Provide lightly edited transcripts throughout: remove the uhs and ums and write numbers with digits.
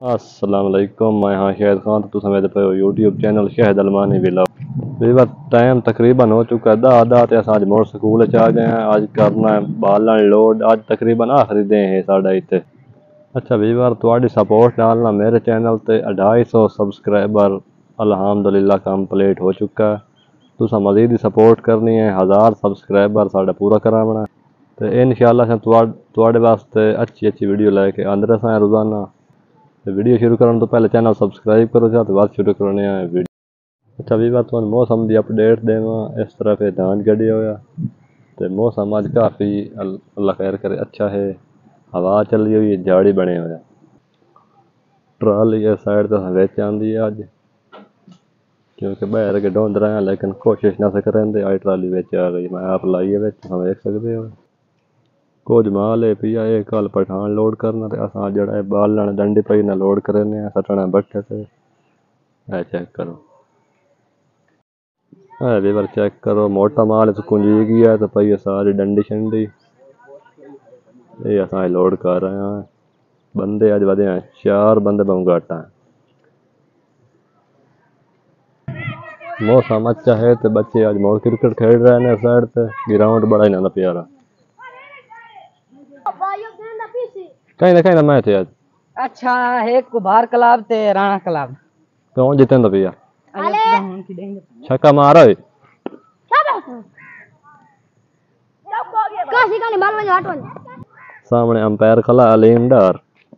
अस्सलाम वालेकुम। मैं हाँ शाहिद खान, तो तुम मेरे पे यूट्यूब चैनल शाहिद अलमानी विला। वीवर टाइम तकरीबन हो चुका है दा ते अस अज मोड़ स्कूल च आ गए हैं। आज करना है बालन लोड। आज तकरीबन आखिरी दिन है साढ़ा इत्थे। अच्छा वीवर थोड़ी सपोर्ट डालना मेरे चैनल ते 250 सब्सक्राइबर अल्हम्दुलिल्लाह कंप्लीट हो चुका है। तुसा मजीद ही सपोर्ट करनी है, 1000 सब्सक्राइबर साढ़ा पूरा करावना। तो इंशाअल्लाह तुहाडे वास्ते अच्छी अच्छी वीडियो लेके आंदे रहां रोजाना। तो वीडियो शुरू करने तो पहले चैनल सब्सक्राइब करो जा तो बाद शुरू करने हैं वीडियो। अच्छा भी बात तुम मौसम की अपडेट देवा। इस तरह धान गड्डी होया तो मौसम अज काफ़ी अल्लाह खैर करे अच्छा है। हवा चल रही हुई, झाड़ी बने हुए। ट्राली इस साइड तो बेच आंदी है अज, क्योंकि बाहर के ढूंढ रहे हैं लेकिन कोशिश ना से करें। आई ट्राली बेच आ गई, मैं आप लाई है हम देख सकते हो। कुछ माल है पिया ये कल पठान लोड करना ते असां जड़ा बालन डंडी पई ना लोड करने सटना बट्ठे से। चेक करो, लीवर चेक करो, मोटा माल तो कुंजी गया तो पई सारी डंडी शंडी। ये असां लोड कर रहे हैं। बंदे अज वधे हैं 4 बंदे बहु घट हैं। मौसम अच्छा है तो बच्चे आज मोड़ क्रिकेट खेल रहे हैं साइड से। ग्राउंड बड़ा ही ना प्यारा। कहीं ना मैं थे आज। अच्छा है कुभार क्लब ते राणा क्लब। कौन जीतेंदा भैया? छक्का मारा है। सामने अंपायर खला अलीम डार।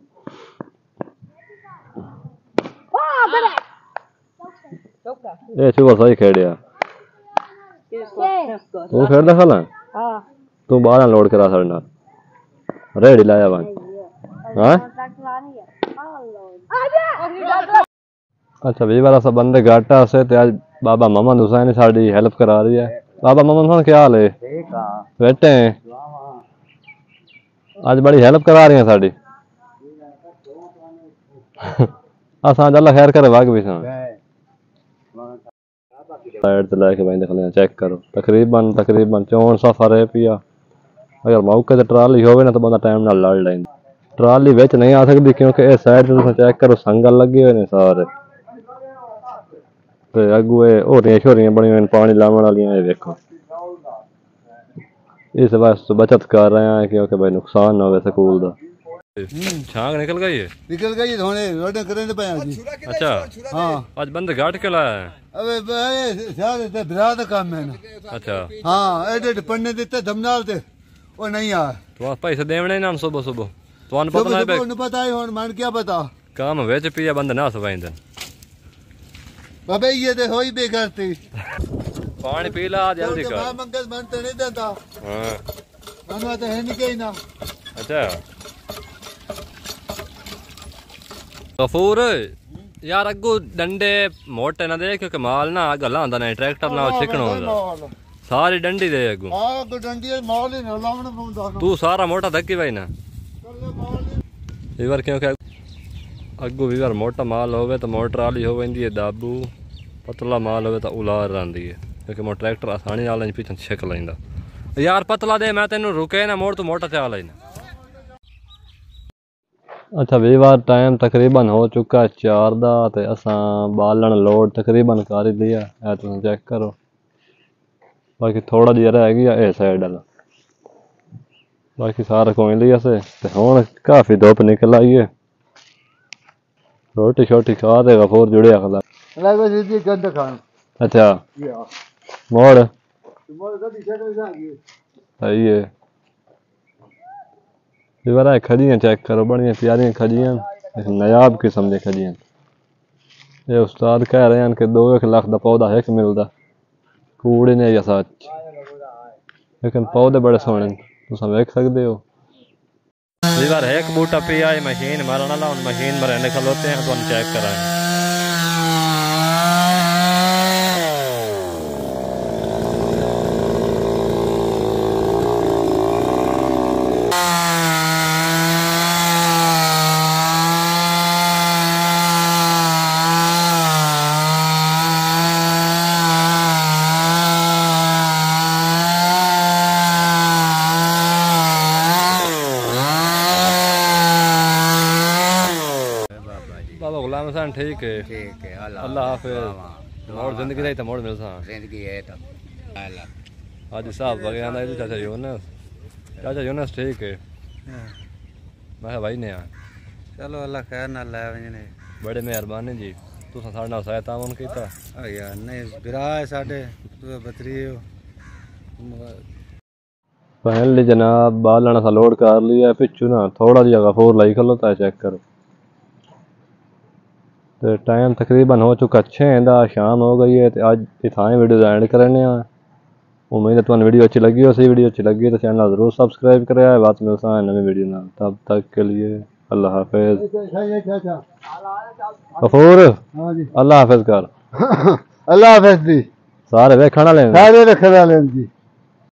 ये सुबह सही खेड़िया। तू खेड़दा खला? तू बाहर लोड करा सरना रेडी लाया वन। हाँ अच्छा भी बार सब बंदे घाटा से ते आज बाबा मोहम्मद हुसैन साड़ी हेल्प करा रही है। बाबा मोहम्मद खान क्या हाल है? बैठे हैं आज बड़ी हेल्प करा रही है साड़ी। असां अल्लाह खैर करे वाग भी सा साइड से लेके भाई देखले चेक करो। तकरीबन 64 सफर है पिया। अगर मौके ते ट्राली होवे ना तो बंदा टाइम नाल लड़ लेंदा। ट्राली विच नहीं आ सकती क्योंकि इस साइड से चेक करो संगल लगे हुए ने सारे। ते अगू होरियां छोरियां बनी हुई पानी लावन वालियां देखो। इस वास्ते बचत कर रहे हैं क्योंकि भाई नुकसान ना हो स्कूल का। छांग निकल गई है। निकल गई धोने रोड करने पे जी। अच्छा हाँ आज बंद घाट के लाया है। अबे सारे ते बिराद काम है ना। अच्छा हाँ एडे पन्ने देते धमनाल ते वो नहीं आया। तो पैसे देवने ना सुबह सुबह तो पता है और मान क्या बता काम वेच पिया बंद ना सवाइंदन। बाबे ये ते होई बेगरती। पानी पी ला जल्दी कर। मां मंगल मन ते नहीं देता। हां मनवा तो है नहीं कहीं ना। अच्छा गफूर यार अगू डंडे मोटे ना दे क्योंकि माल ना गला आंदा नहीं ट्रैक्टर ना चिकनो होंदा। सारी डंडी दे अगू। हां तो डंडी माल ही ना लावण पौंदा। तू सारा मोटा धक्की भाई ना वीवर क्योंकि अगू वीवर मोटा माल होवे तो मोटर वाली हो वेंदी है दाबू। पतला माल होवे तो उलार रहंदी है क्योंकि मोर ट्रैक्टर आसानी नाल पीछे छिक लैंदा। यार पतला दे मैं तेनू रुके ना मोड़ तू मोटा चला लेना। अच्छा वीवर टाइम तकरीबन हो चुका है 4 दा ते असां बालन लोड तकरीबन कर ही लिया है। तुम चेक करो बाकी थोड़ा जिहा रह गया ए साइड वाला। बाकी सारा कोई लिया से ते हुण काफी धुप निकल आई है। रोटी शोटी खा दे गफूर जुड़िया खला लगो जी गंद खान। अच्छा मोड़ सही है। वीवर खजियां चेक करो बड़िया प्यारियां खजियां नायाब किस्म दी खजियां। ये उस्ताद कह रहे हैं कि 2 लाख का पौधा एक मिलता कूड़े ने या सच, लेकिन पौधे बड़े सोहने तुम देख सकते हो। वीवर एक बूटा पिया है मशीन मारने वाला उन मशीन में रहने खलोते हैं तो हम चेक कराएं। बाबा गुलाम हसन ठीक है। ठीक है, अल्लाह हाफिज। और जिंदगी रही तो मोड़ मिल सा जिंदगी है तो अल्लाह। आज साहब वगैरह आंदा है चाचा यूनस ठीक है। मैं कहा भाई ने आ चलो अल्लाह खैर ना लै वजने। बड़े मेहरबानी जी तुसां साडे नाल सहायता तावन कीता। यार नहीं बिरा है साडे तू बतरी हो। फाइनली जनाब बालन सा लोड कर लिया पिछू ना थोड़ा जिहा गफूर लाई खलोता है चेक करो। तो टाइम तकरीबन हो चुका 6 दा शाम हो गई है। तो अज इतना वीडियो एंड करने उम्मीद है तुम्हें वीडियो अच्छी लगी हो। सही वीडियो अच्छी लगी तो चैनल जरूर सब्सक्राइब करें। बात मिलता है नवी वीडियो ना, तब तक के लिए अल्लाह हाफिज। गफूर हाँ जी अल्लाह हाफिज कर अल्लाह हाफिज जी सारे वे खाना लेने सारे रखने वाले जी।